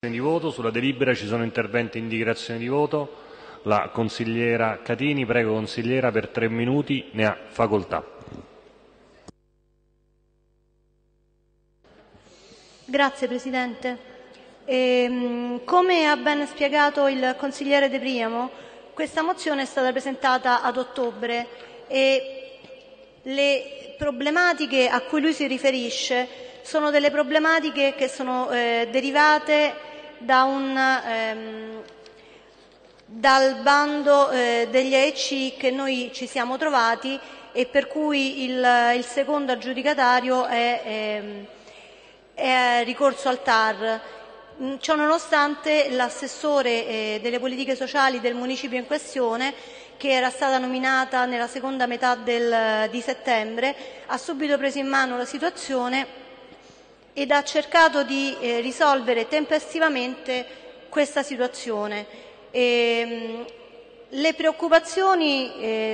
di voto. Sulla delibera ci sono interventi in dichiarazione di voto. La consigliera Catini, prego consigliera, per 3 minuti ne ha facoltà. Grazie Presidente. Come ha ben spiegato il consigliere De Priamo, questa mozione è stata presentata ad ottobre e le problematiche a cui lui si riferisce sono delle problematiche che sono derivate dal bando degli AEC che noi ci siamo trovati e per cui il secondo aggiudicatario è ricorso al TAR. Ciononostante l'assessore delle politiche sociali del municipio in questione, che era stata nominata nella seconda metà di settembre, ha subito preso in mano la situazione ed ha cercato di risolvere tempestivamente questa situazione. Le preoccupazioni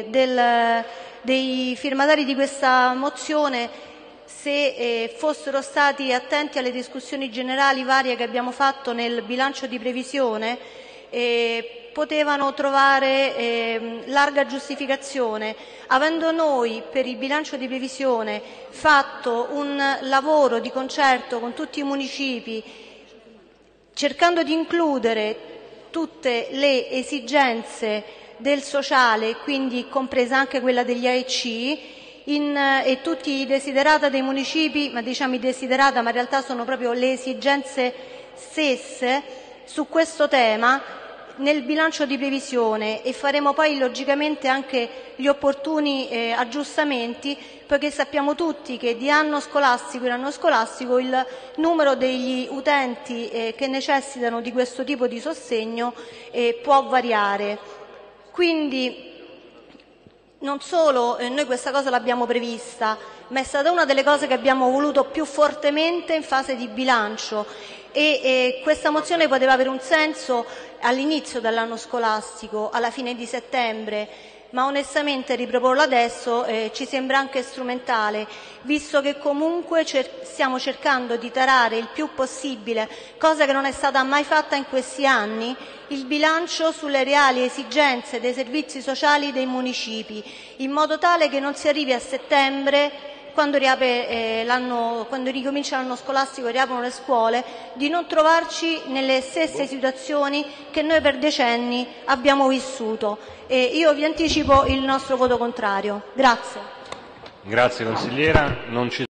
dei firmatari di questa mozione, se fossero stati attenti alle discussioni generali varie che abbiamo fatto nel bilancio di previsione, potevano trovare larga giustificazione. Avendo noi per il bilancio di previsione fatto un lavoro di concerto con tutti i municipi, cercando di includere tutte le esigenze del sociale, quindi compresa anche quella degli AEC, e tutti i desiderata dei municipi, ma diciamo i desiderata, ma in realtà sono proprio le esigenze stesse su questo tema, nel bilancio di previsione, e faremo poi logicamente anche gli opportuni aggiustamenti, poiché sappiamo tutti che di anno scolastico in anno scolastico il numero degli utenti che necessitano di questo tipo di sostegno può variare. Quindi non solo noi questa cosa l'abbiamo prevista, ma è stata una delle cose che abbiamo voluto più fortemente in fase di bilancio, e questa mozione poteva avere un senso all'inizio dell'anno scolastico, alla fine di settembre, ma onestamente riproporlo adesso ci sembra anche strumentale, visto che comunque stiamo cercando di tarare il più possibile, cosa che non è stata mai fatta in questi anni, il bilancio sulle reali esigenze dei servizi sociali dei municipi, in modo tale che non si arrivi a settembre, quando ricomincia l'anno scolastico e riaprono le scuole, di non trovarci nelle stesse situazioni che noi per decenni abbiamo vissuto. Io vi anticipo il nostro voto contrario. Grazie. Grazie consigliera.